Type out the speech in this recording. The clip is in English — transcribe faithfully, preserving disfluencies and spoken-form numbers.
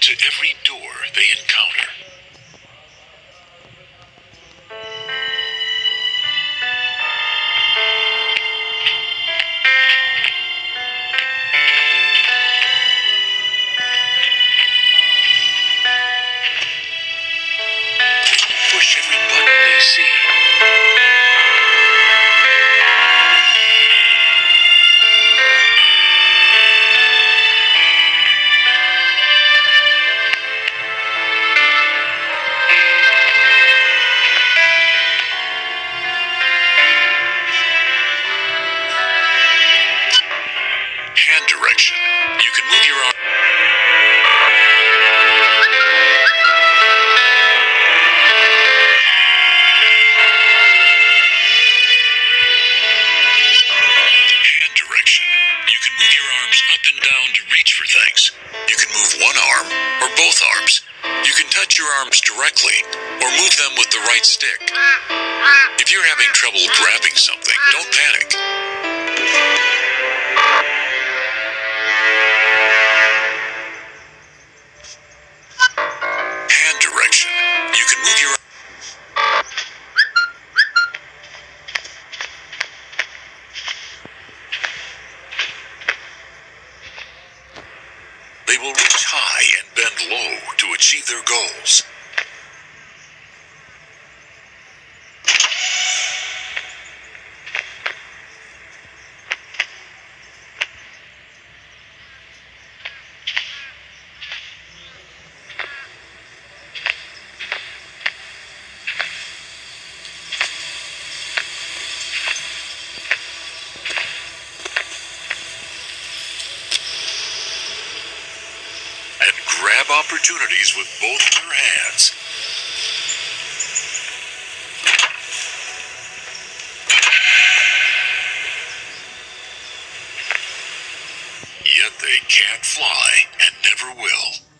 to every door they encounter. Push every button they see. Hand direction. You can move your arm. Hand direction. You can move your arms up and down to reach for things. You can move one arm or both arms. You can touch your arms directly or move them with the right stick. If you're having trouble grabbing something, don't panic. Hand direction. You can move your They will reach high and bend low to achieve their goals. And grab opportunities with both your hands. Yet they can't fly and never will.